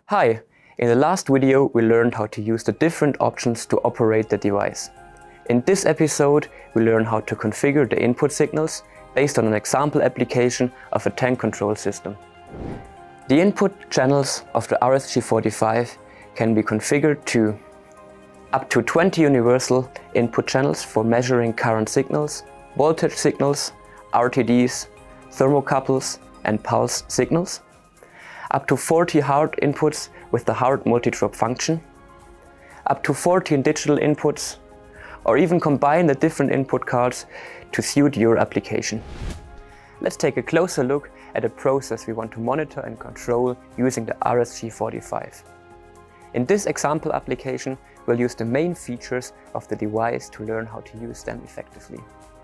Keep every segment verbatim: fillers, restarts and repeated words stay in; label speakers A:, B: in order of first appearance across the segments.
A: Hi! In the last video we learned how to use the different options to operate the device. In this episode we learn how to configure the input signals based on an example application of a tank control system. The input channels of the R S G forty-five can be configured to up to twenty universal input channels for measuring current signals, voltage signals, R T Ds, thermocouples and pulse signals, up to forty hard inputs with the hard multi-drop function, up to fourteen digital inputs, or even combine the different input cards to suit your application. Let's take a closer look at a process we want to monitor and control using the R S G forty-five. In this example application, we'll use the main features of the device to learn how to use them effectively.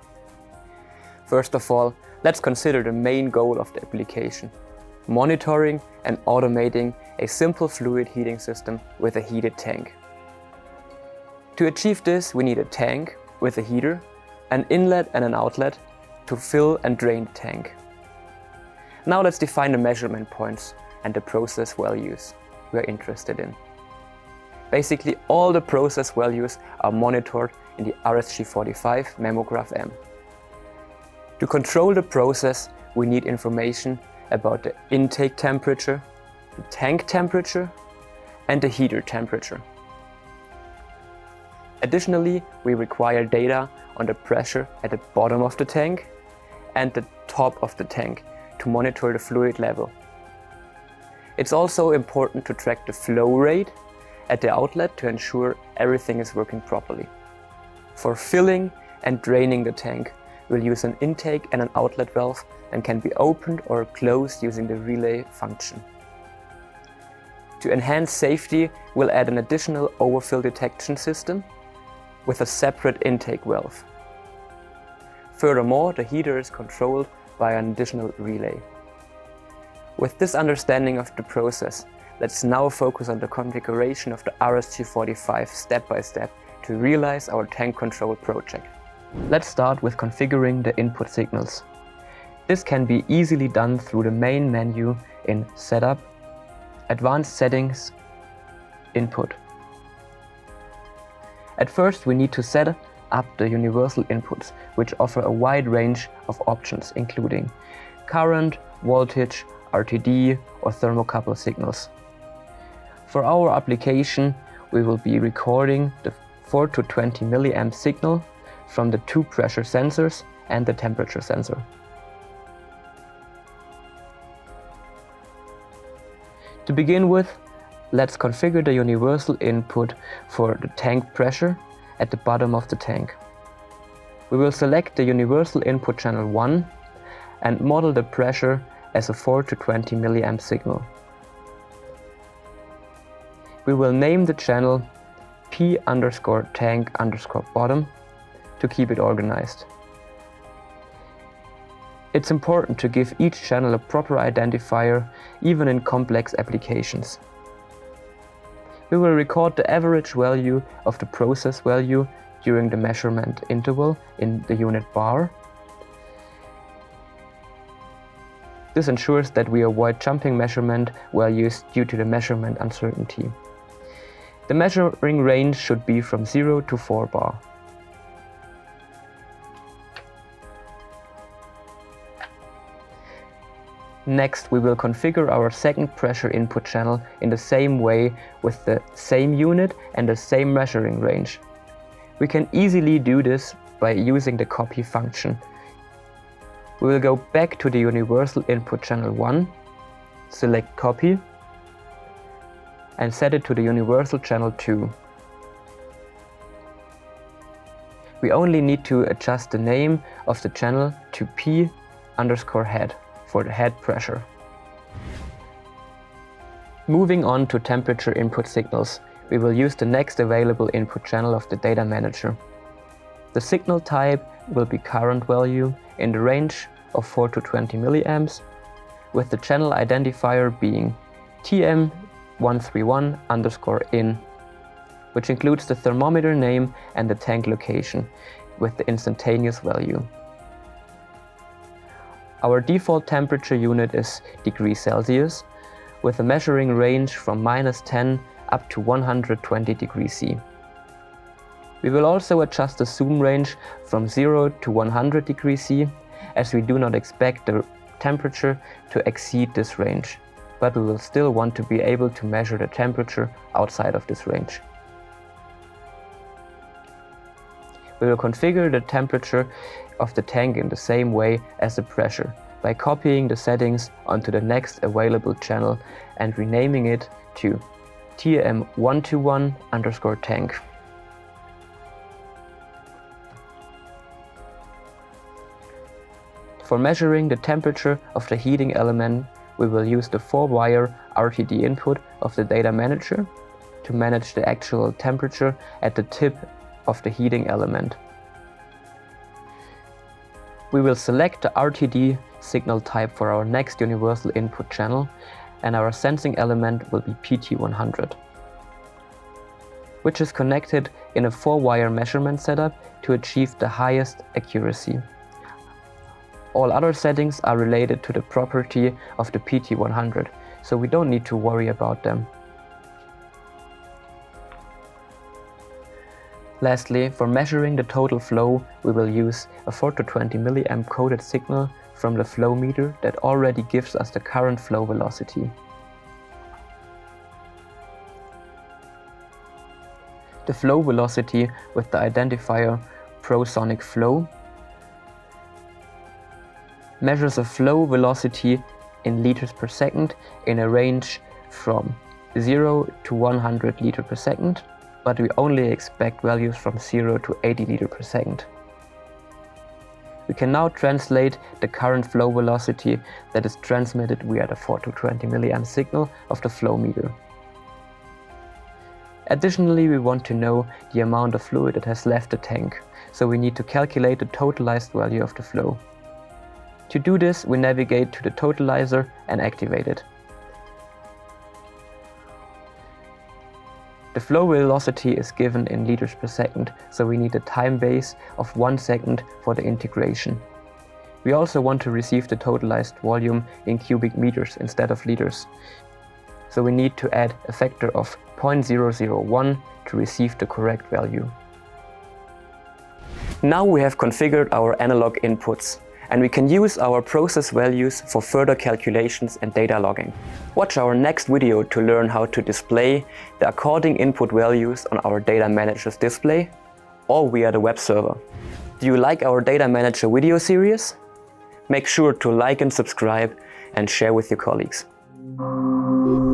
A: First of all, let's consider the main goal of the application: monitoring and automating a simple fluid heating system with a heated tank. To achieve this, we need a tank with a heater, an inlet and an outlet to fill and drain the tank. Now let's define the measurement points and the process values we are interested in. Basically, all the process values are monitored in the R S G forty-five Memograph M. To control the process, we need information about the intake temperature, the tank temperature, and the heater temperature. Additionally, we require data on the pressure at the bottom of the tank and the top of the tank to monitor the fluid level. It's also important to track the flow rate at the outlet to ensure everything is working properly. For filling and draining the tank, we'll use an intake and an outlet valve and can be opened or closed using the relay function. To enhance safety, we'll add an additional overfill detection system with a separate intake valve. Furthermore, the heater is controlled by an additional relay. With this understanding of the process, let's now focus on the configuration of the R S G forty-five step by step to realize our tank control project. Let's start with configuring the input signals. This can be easily done through the main menu in Setup, Advanced Settings, Input. At first we need to set up the universal inputs, which offer a wide range of options including current, voltage, R T D or thermocouple signals. For our application, we will be recording the four to twenty milliamp signal from the two pressure sensors and the temperature sensor. To begin with, let's configure the universal input for the tank pressure at the bottom of the tank. We will select the universal input channel one and model the pressure as a four to twenty milliamp signal. We will name the channel P underscore tank underscore bottom to keep it organized. It's important to give each channel a proper identifier, even in complex applications. We will record the average value of the process value during the measurement interval in the unit bar. This ensures that we avoid jumping measurement values due to the measurement uncertainty. The measuring range should be from zero to four bar. Next, we will configure our second pressure input channel in the same way with the same unit and the same measuring range. We can easily do this by using the copy function. We will go back to the universal input channel one, select copy, and set it to the universal channel two. We only need to adjust the name of the channel to P underscore head for the head pressure. Moving on to temperature input signals, we will use the next available input channel of the data manager. The signal type will be current value in the range of four to twenty milliamps, with the channel identifier being T M one three one underscore in, which includes the thermometer name and the tank location with the instantaneous value. Our default temperature unit is degrees Celsius, with a measuring range from minus ten up to one hundred twenty degrees C. We will also adjust the zoom range from zero to one hundred degrees C, as we do not expect the temperature to exceed this range, but we will still want to be able to measure the temperature outside of this range. We will configure the temperature of the tank in the same way as the pressure, by copying the settings onto the next available channel and renaming it to T M one two one underscore tank. For measuring the temperature of the heating element, we will use the four wire R T D input of the data manager to manage the actual temperature at the tip of the heating element. We will select the R T D signal type for our next universal input channel, and our sensing element will be P T one hundred, which is connected in a four wire measurement setup to achieve the highest accuracy. All other settings are related to the property of the P T one hundred, so we don't need to worry about them. Lastly, for measuring the total flow, we will use a four to twenty milliamp coded signal from the flow meter that already gives us the current flow velocity. The flow velocity with the identifier prosonic flow measures a flow velocity in liters per second in a range from zero to one hundred liters per second, but we only expect values from zero to eighty liters per second. We can now translate the current flow velocity that is transmitted via the four to twenty milliamp signal of the flow meter. Additionally, we want to know the amount of fluid that has left the tank, so we need to calculate the totalized value of the flow. To do this, we navigate to the totalizer and activate it. The flow velocity is given in liters per second, so we need a time base of one second for the integration. We also want to receive the totalized volume in cubic meters instead of liters, so we need to add a factor of zero point zero zero one to receive the correct value. Now we have configured our analog inputs, and we can use our process values for further calculations and data logging. Watch our next video to learn how to display the according input values on our data manager's display or via the web server. Do you like our data manager video series? Make sure to like and subscribe and share with your colleagues.